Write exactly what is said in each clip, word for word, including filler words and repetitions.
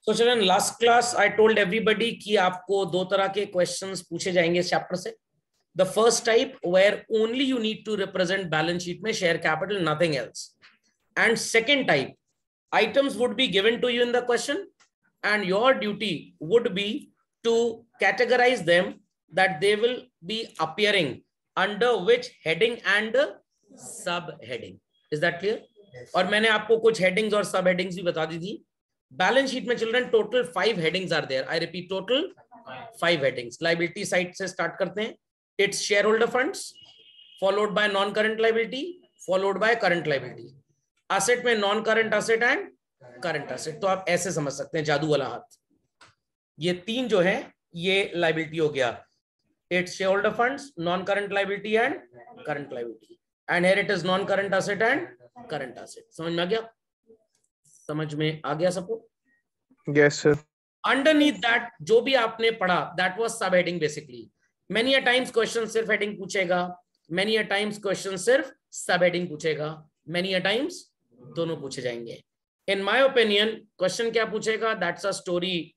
So children, last class I told everybody कि आपको दो तरह के questions पूछे जाएंगे इस chapter से. The first type where only you need to represent balance sheet में share capital, nothing else. And second type, items would be given to you in the question, and your duty would be to categorize them that they will be appearing under which heading and subheading. Is that clear? Yes. और मैंने आपको कुछ headings और subheadings भी बता दी थी. Balance sheet में children total five headings are there. I repeat, total five headings. Liability side से start करते हैं. It's shareholder funds, followed by non-current liability, followed by current liability. Asset में non-current asset and current asset. तो आप ऐसे समझ सकते हैं जादू वाला हाथ. ये तीन जो है ये liability हो गया. It's shareholder funds, non-current liability and current liability. And here it is non-current asset and current asset. समझ में आ गया? समझ में आ गया सबको? Yes sir. Underneath that जो भी आपने पढ़ा, that was subheading basically. Many a times question सिर्फ heading पूछेगा, many a times question सिर्फ subheading पूछेगा, many a times दोनों पूछे जाएंगे. In my opinion, question क्या पूछेगा? That's a story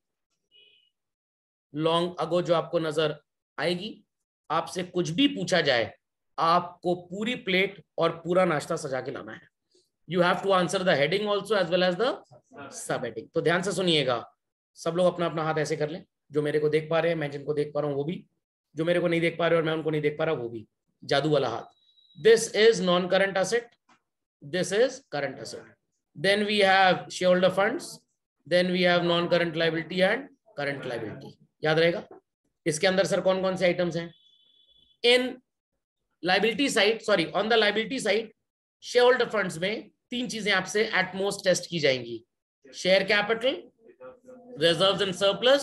long ago जो आपको नजर आएगी. आपसे कुछ भी पूछा जाए, आपको पूरी प्लेट और पूरा नाश्ता सजा के लाना है. You have to answer the heading also as well as the subheading. तो ध्यान से सुनिएगा. सब लोग अपना अपना हाथ ऐसे कर लें. जो मेरे को देख पा रहे हैं, मैं जिनको देख पा रहा हूँ वो भी, जो मेरे को नहीं देख पा रहे और मैं उनको नहीं देख पा रहा वो भी. जादू वाला हाथ. This is non-current asset. This is current asset. Then we have shareholder funds. Then we have non-current liability and current liability. याद रहेगा? इसके अंदर सर कौन कौन से आइटम्स हैं? In liability side, sorry, on the liability side, shareholder funds में तीन चीजें आपसे at most टेस्ट की जाएंगी. Share capital, reserves and surplus,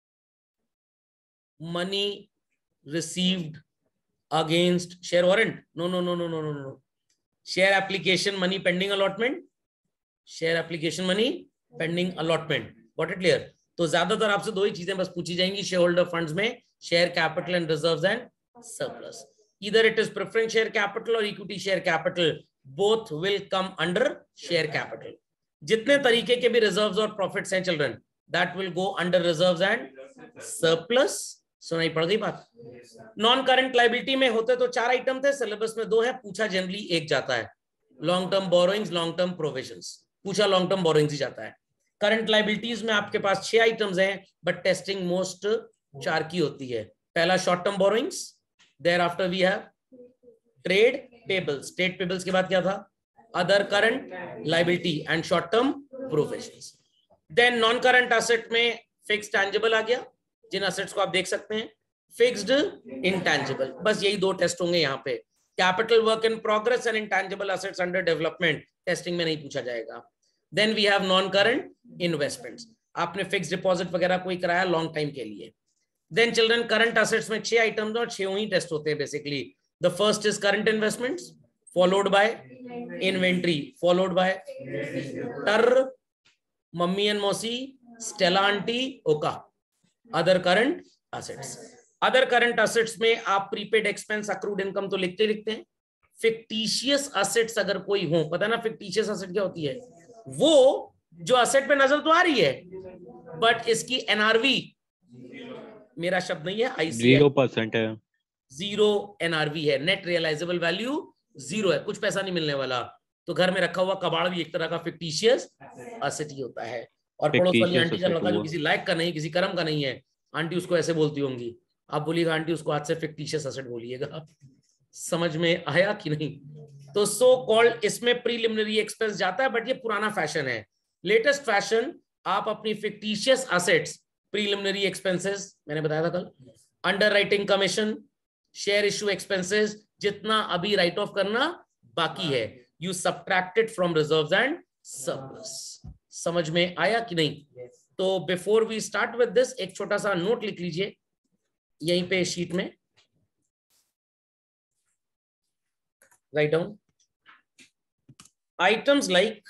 money received against share warrant. No, no, no, no, no, no, no. Share application money pending allotment. Share application money pending allotment. Got it clear? तो ज्यादातर आपसे दो ही चीजें बस पूछी जाएंगी shareholder funds में, share capital and reserves and surplus. Either it is preference share capital or equity share capital. Both will come under share capital. जितने तरीके के भी reserves और profits हैं children, that will go under reserves and surplus. सुनाई पड़ गई बात? नॉन करंट लाइबिलिटी में होते तो चार आइटम थे, सिलेबस में दो है, पूछा जनरली एक जाता है. Long term borrowings, long term provisions. पूछा लॉन्ग टर्म बोरोइंग्स ही जाता है. करंट लाइबिलिटीज में आपके पास छह आइटम्स हैं, बट टेस्टिंग मोस्ट चार की होती है. पहला short term borrowings, thereafter we have trade payables. Trade payables के बाद क्या था? Other current liability and short term provisions. Then non current asset में फिक्स्ड टैंजिबल आ गया, जिन असेट्स को आप देख सकते हैं. फिक्स्ड, इंटैंजिबल, बस यही दो टेस्ट होंगे यहाँ पे. Capital work in progress and intangible assets under development testing में नहीं पूछा जाएगा. Then we have non current investments. आपने फिक्स्ड डिपॉजिट वगैरह कोई कराया लॉन्ग टाइम के लिए. देन चिल्ड्रन करंट असेट्स में छह आइटम्स और छह ही टेस्ट होते हैं basically. The first is current investments, followed by inventory, followed by टर, मम्मी एंड मौसी, स्टेला आंटी, ओका. Other current assets. Other current assets में आप प्रीपेड एक्सपेंस, अक्रूड इनकम तो लिखते लिखते हैं. फिक्टिशियस असेट्स अगर कोई हो, पता ना फिक्टिशियस असेट क्या होती है? वो जो असेट पे नजर तो आ रही है बट इसकी एनआरवी, मेरा शब्द नहीं है, आईसी जीरो परसेंट है. जीरो एनआरवी है, नेट रियलाइजेबल वैल्यू जीरो है, कुछ पैसा नहीं मिलने वाला. तो घर में रखा हुआ कबाड़ भी एक तरह का फिक्टिशियस असेट ही होता है. और पड़ोस वाली आंटी का लड़का जो किसी लायक का नहीं, किसी कर्म का नहीं है, आंटी उसको ऐसे बोलती होंगी. आप बोलिएगा आंटी उसको आज से फिक्टिशियस असेट बोलिएगा. समझ में आया कि नहीं? तो सो कॉल्ड इसमें प्रीलिमिनरी एक्सपेंस जाता है, बट ये पुराना फैशन है. लेटेस्ट फैशन, आप अपनी फिक्टिशियस असेट्स, प्रीलिमिनरी एक्सपेंसेस मैंने बताया था कल, underwriting commission, share issue expenses, जितना अभी राइट ऑफ करना बाकी है, you subtracted from reserves and surplus. समझ में आया कि नहीं? yes. तो before we start with this, एक छोटा सा नोट लिख लीजिए यहीं पे शीट में. Write down items like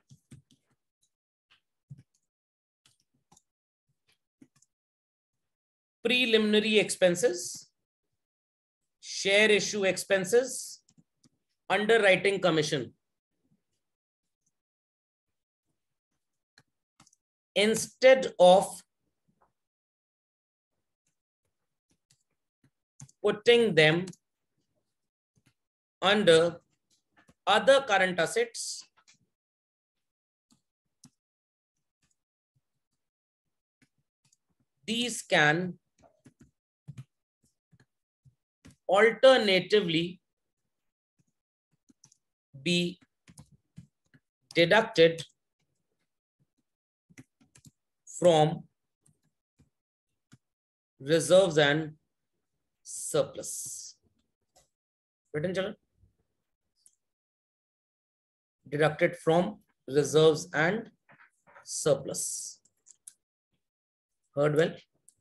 preliminary expenses, share issue expenses, underwriting commission. instead of putting them under other current assets, these can alternatively be deducted from reserves and surplus. Written, children? Deducted from reserves and surplus. Heard well?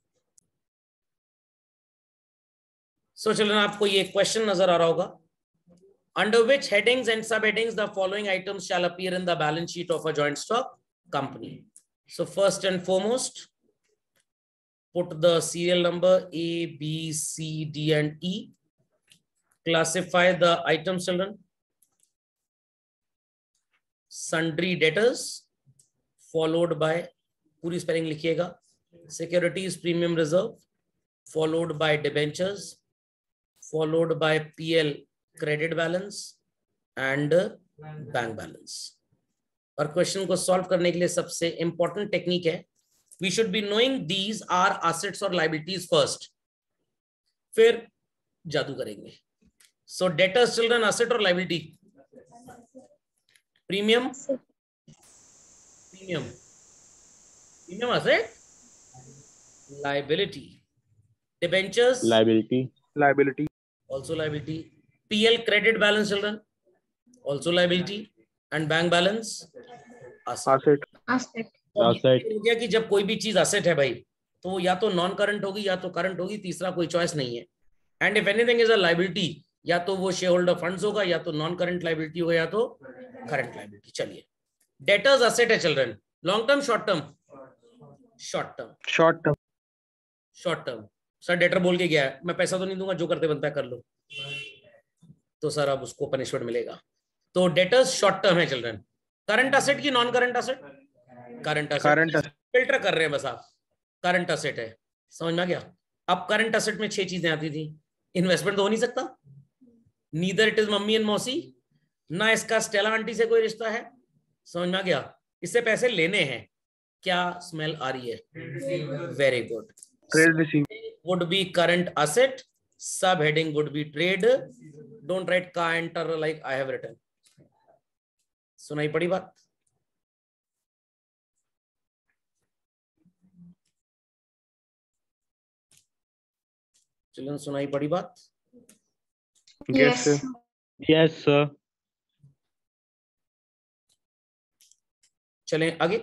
So children, आपको ये question नजर आ रहा होगा. Under which headings and subheadings the following items shall appear in the balance sheet of a joint stock company? So first and foremost, put the serial number A, B, C, D, and E. Classify the items, children. Sundry debtors, followed by, पूरी spelling लिखिएगा, securities premium reserve, followed by debentures, followed by P L credit balance and bank balance. और question को solve करने के लिए सबसे important technique है, we should be knowing these are assets और लायबिलिटीज फर्स्ट, फिर जादू करेंगे. सो डेटर्स चिल्ड्रन एसेट और liability. Premium premium premium asset, liability. Debentures liability liability also liability. P L credit balance children also liability and bank balance asset. asset asset हो गया कि जब कोई भी चीज असेट है भाई तो वो या तो नॉन करंट होगी या तो करंट होगी, तीसरा कोई चॉइस नहीं है. And if anything is a liability, या तो वो शेयर होल्डर फंड्स होगा, या तो नॉन करंट लायबिलिटी होगा, या तो करंट लायबिलिटी. चलिए, डेटर्स असेट है children. Long term, short term? Short term. short term short term. Sir debtor बोल के गया है, मैं पैसा तो नहीं दूंगा, जो करते बनता है कर लो, तो सर अब उसको पनिशमेंट मिलेगा. तो डेटर्स शॉर्ट टर्म है चिल्ड्रन. करंट असेट की non current asset? Current asset. current asset filter कर रहे हैं बस आप. करंट असेट है, समझ में आ गया. अब करंट असेट में छह चीजें आती थी. इन्वेस्टमेंट तो हो नहीं सकता, neither it is mummy and मौसी, ना इसका स्टेला आंटी से कोई रिश्ता है. समझ में आ गया. इससे पैसे लेने हैं. क्या स्मेल आ रही है? Very good. trade receipt would be current asset, subheading would be trade. Don't write ka enter like I have written. सुनाई पड़ी बात? चलन सुनाई पड़ी बात? yes sir yes sir चलें आगे.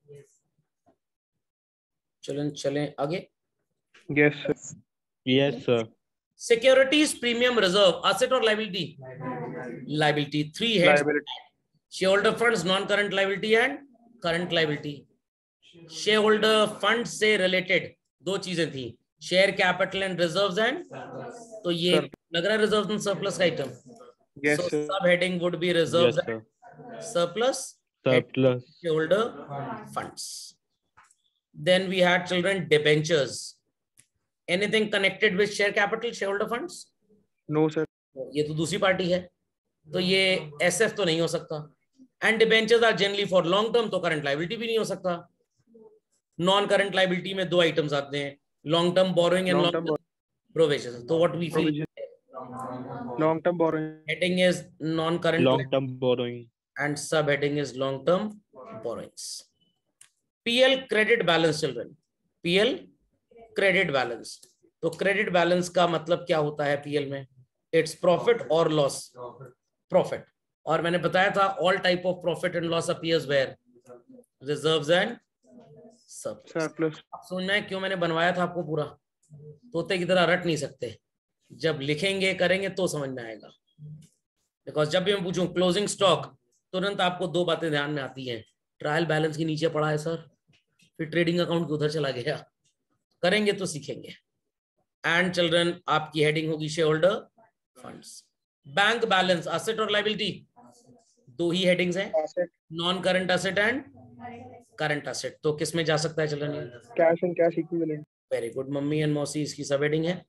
चलन चलें आगे. yes sir yes sir Securities premium reserve, asset or liability? Liability. Three heads. liability Shareholder funds, non-current liability and current liability. Shareholder funds से related दो चीजें थी, share capital and reserves and, तो ये Sir. लग रहा है रिजर्व्स एंड सरप्लस का आइटम. yes So sir सब heading would be yes reserves sir and surplus surplus shareholder funds. Then we had children debentures. Anything connected with share capital, shareholder funds? no sir ये तो दूसरी party है, तो ये SF तो नहीं हो सकता. And debentures are generally for long term, तो करंट लायबिलिटी भी नहीं हो सकता. नॉन करंट लायबिलिटी में दो आइटम्स आते हैं, long term borrowing and long long term term provision. तो what we feel, long term borrowing heading is non current long term borrowing and subheading is long term borrowings. P L credit balance children. P L credit balance. तो credit balance का मतलब क्या होता है P L में? It's profit or loss. Profit. और मैंने बताया था all type of profit and loss appears where? Reserves and surplus. surplus आप समझना है क्यों मैंने बनवाया था आपको पूरा, तोते की तरह रट नहीं सकते, जब लिखेंगे करेंगे तो समझ में आएगा. बिकॉज जब भी मैं पूछूं क्लोजिंग स्टॉक, तुरंत आपको दो बातें ध्यान में आती हैं. ट्रायल बैलेंस के नीचे पड़ा है सर, फिर ट्रेडिंग अकाउंट के उधर चला गया. करेंगे तो सीखेंगे. एंड चिल्ड्रन आपकी हेडिंग होगी share holder funds. Bank balance, asset और लायबिलिटी, दो ही हेडिंग्स हैं, asset non current asset and current asset, तो किस में जा सकता है children? Cash and cash equivalent. Very good mummy and मौसी, इसकी सब हेडिंग है।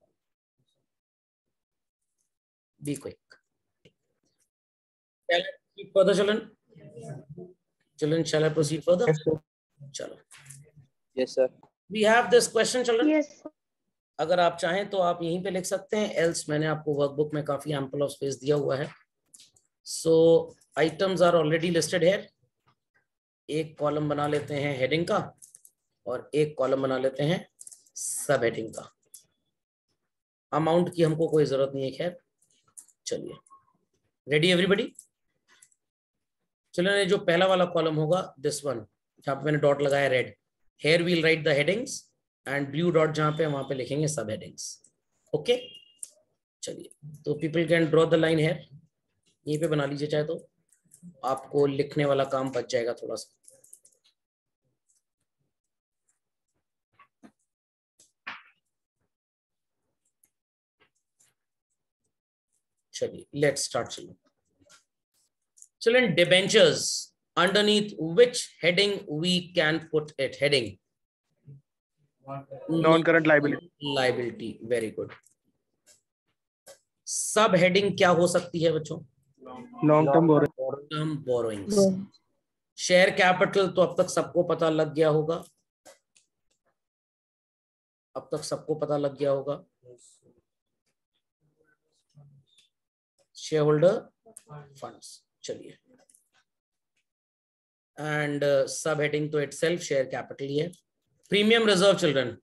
Be quick. Further children, children shall I proceed further? Yes sir. चलो, yes sir. We have this question children. Yes. अगर आप चाहें तो आप यहीं पे लिख सकते हैं, एल्स मैंने आपको वर्कबुक में काफी एम्पल ऑफ स्पेस दिया हुआ है। So items are already listed here. एक कॉलम बना लेते हैं हेडिंग का और एक कॉलम बना लेते हैं सब हेडिंग का। अमाउंट की हमको कोई जरूरत नहीं है, खैर चलिए। Ready everybody? चलिए, जो पहला वाला कॉलम होगा दिस वन, जहां पे मैंने डॉट लगाया red, here we'll write the headings and blue dot जहां पे वहां पे लिखेंगे सब हेडिंग्स। ओके चलिए, तो people can draw the line here, यहीं पे बना लीजिए चाहे तो, आपको लिखने वाला काम बच जाएगा थोड़ा सा। चलिए लेट्स स्टार्ट। चलिए चलिए, debentures, underneath which heading we can put it? Heading non current liability. liability, very good. सब हेडिंग क्या हो सकती है बच्चों? Long term borrowing. Term borrowings. Share capital तो अब तक सबको पता लग गया होगा, अब तक सबको पता लग गया होगा। शेयर होल्डर फंड्स, चलिए, एंड सब हेडिंग तो इटसेल्फ शेयर कैपिटल ही है। Premium reserve children,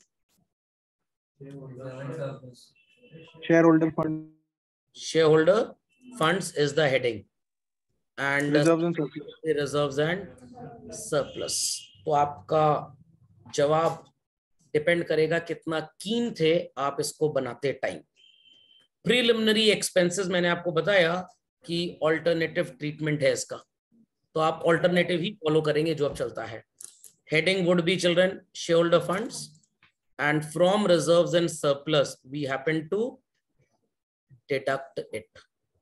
share holder fund. Share holder funds is the heading and reserves and surplus. Reserves and surplus. तो आपका जवाब डिपेंड करेगा कितना कीन थे आप इसको बनाते टाइम। प्रीलिमिनरी एक्सपेंसेस मैंने आपको बताया कि ऑल्टरनेटिव ट्रीटमेंट है इसका, तो आप ऑल्टरनेटिव ही फॉलो करेंगे जो अब चलता है। Heading would be children share holder funds and from reserves and surplus we happen to deduct it.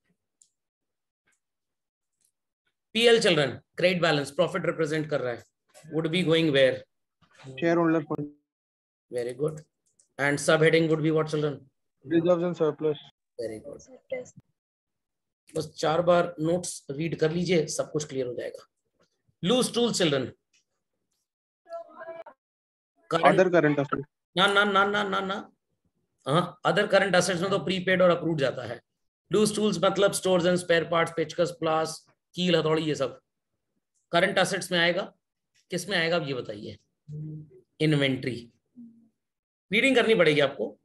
PL children, credit balance, profit represent कर रहा है, would be going where? Share holder fund. Very good. And sub heading would be what children? Reserves and surplus. Very good. बस चार बार notes read कर लीजिए, सब कुछ clear हो जाएगा। Loose tool children, other current asset. ना ना ना ना ना ना हाँ, अदर करंट असेट्स में तो प्रीपेड और अप्रूव्ड जाता है। लूज टूल्स मतलब स्टोर्स एंड स्पेयर पार्ट्स, पेचकस, प्लास, कील, हथौड़ी, ये सब करंट असेट्स में आएगा। किस में आएगा अब ये बताइए? इन्वेंट्री। रीडिंग करनी पड़ेगी आपको।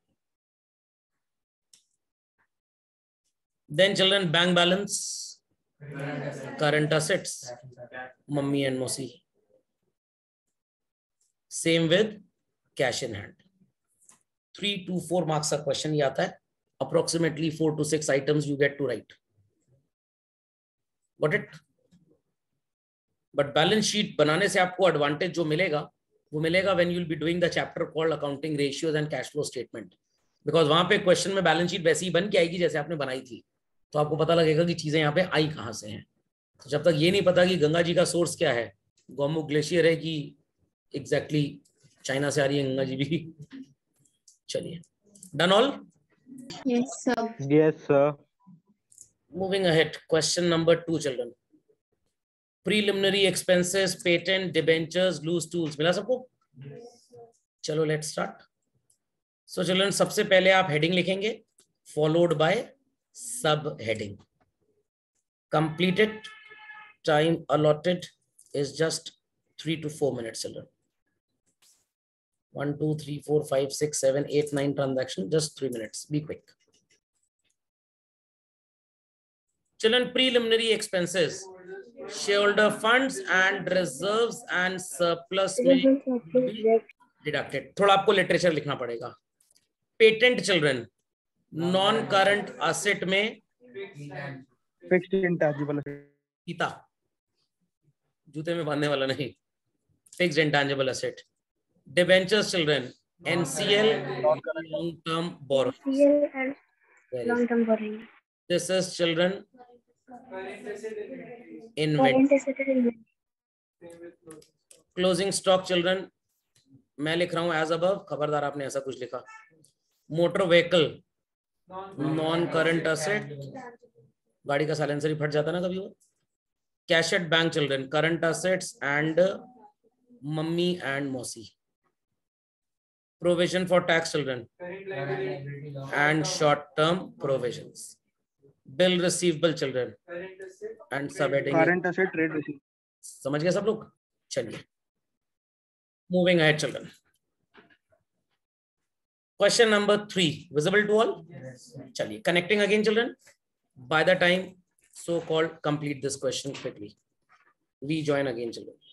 Then children bank balance, current assets, mummy and मोसी। Same with cash in hand. Three two four marks का क्वेश्चन ये आता है। Approximately four to six items you get to write. Got it? But balance sheet बनाने से आपको advantage जो मिलेगा वो मिलेगा when you will be doing the chapter called accounting ratios and cash flow statement, because वहां पे क्वेश्चन में बैलेंस शीट वैसी ही बन के आएगी जैसे आपने बनाई थी, तो आपको पता लगेगा कि चीजें यहाँ पे आई कहाँ से हैं। तो जब तक ये नहीं पता कि गंगा जी का सोर्स क्या है, गोमुख ग्लेशियर है कि एग्जैक्टली चाइना से आ रही है गंगा जी भी। चलिए, done all? Yes, sir. Yes, sir. Moving ahead, question number two, children. Preliminary expenses, patent, debentures, loose tools. मिला सबको? चलो let's start. So children, सबसे पहले आप heading लिखेंगे, followed by sub heading. Completed time allotted is just three to four minutes, children. One, two, three, four, five, six, seven, eight, nine transaction, just three minutes. Be quick. Children, preliminary expenses, shareholder funds and reserves and surplus में be deducted. थोड़ा आपको literature लिखना पड़ेगा. Patent children, non current asset में fixed intangible. फीता, जूते में बांधने वाला नहीं, fixed intangible asset. Debentures children, NCL, long term borrowing. Long term borrowing. This is children inventory. Current asset and inventory. Closing stock children, मैं लिख रहा हूं एज अबव, खबरदार आपने ऐसा कुछ लिखा। Motor vehicle non current asset, गाड़ी का साइलेंसर ही फट जाता ना कभी वो। Cash at bank children current assets and mummy and मौसी। Provision for tax children and short term provisions. Bill receivable children and subheading current asset trade receive. समझ गए सब लोग? चलिए moving ahead children. Question number three, visible to all? चलिए connecting again children. By the time so called complete this question quickly, rejoin again children.